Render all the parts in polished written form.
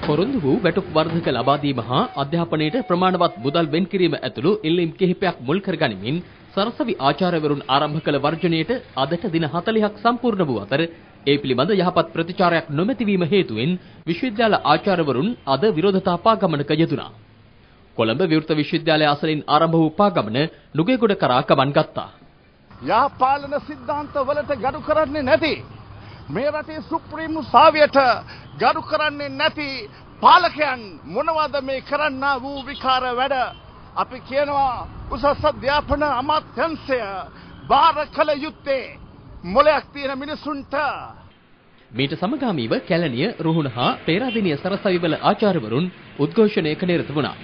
පොරොන්දු වූ වැටුප් වර්ධක ලබා දීම හා අධ්‍යාපනයට ප්‍රමාණවත් මුදල් වෙන් කිරීම ඇතුළු ඉල්ලීම් කිහිපයක් මුල් කර ගනිමින් සරසවි ආචාර්යවරුන් ආරම්භ කළ වර්ජනයට අදට දින 40ක් සම්පූර්ණ වූ අතර ඒ පිළිබඳ යහපත් ප්‍රතිචාරයක් නොමැති වීම හේතුවෙන් විශ්වවිද්‍යාල ආචාර්යවරුන් අද විරෝධතා පාගමනක යෙදුණා. කොළඹ විවෘත විශ්වවිද්‍යාලය අසලින් ආරම්භ වූ පාගමන නුගේගොඩ කරා ගමන් ගත්තා. යාපාලන සිද්ධාන්ත වලට ගරු කරන්නේ නැති මේ රටේ සුප්‍රීම උසාවියට ගරු කරන්නේ නැති පාලකයන් මොනවද මේ කරන්නා වූ විකාර වැඩ? අපි කියනවා උසස් අධ්‍යාපන අමාත්‍යාංශය බාර කළ යුත්තේ මොලයක් තියෙන මිනිසුන්ට. මීට සමගාමීව කැලණිය, රුහුණ හා පේරාදෙණිය සරසවිවල ආචාර්යවරුන් උද්ඝෝෂණයක නිරත වුණා.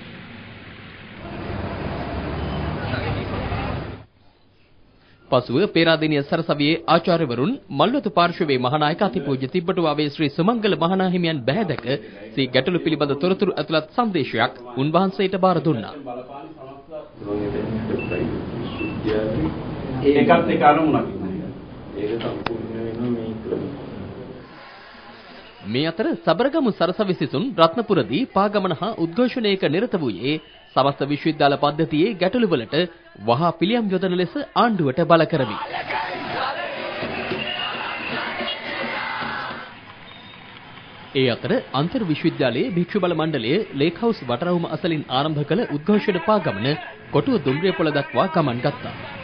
පසුව පේරාදෙණිය සරසවියේ ආචාර්යවරුන් මල්වතු පාර්ශවයේ මහානායක අතිපූජ්‍ය තිබ්බටුවාවේ ශ්‍රී සුමංගල මහානාහිමියන් බැහැදක සී ගැටළු පිළිබඳ තොරතුරු ඇතුළත් සංදේශයක් උන්වහන්සේට බාර දුන්නා. ඒකත් එක අරමුණක් මේ අතර සබරගමු සරසවි සිසුන් රත්නපුරදී පාගමන හා උද්ඝෝෂණයක නිරත වූයේ සමස්ත විශ්වවිද්‍යාල පද්ධතියේ ගැටලුවලට වහා පිළියම් යොදන ලෙස ආණ්ඩුවට බල කරමි. ඒ අතර අන්තර් විශ්වවිද්‍යාලයේ භික්ෂු බල මණ්ඩලයේ ලේක් හවුස් වටරවුම අසලින් ආරම්භ කළ උද්ඝෝෂණ පාගමන කොටුව දුම්රියපොළ දක්වා ගමන් ගත්තා.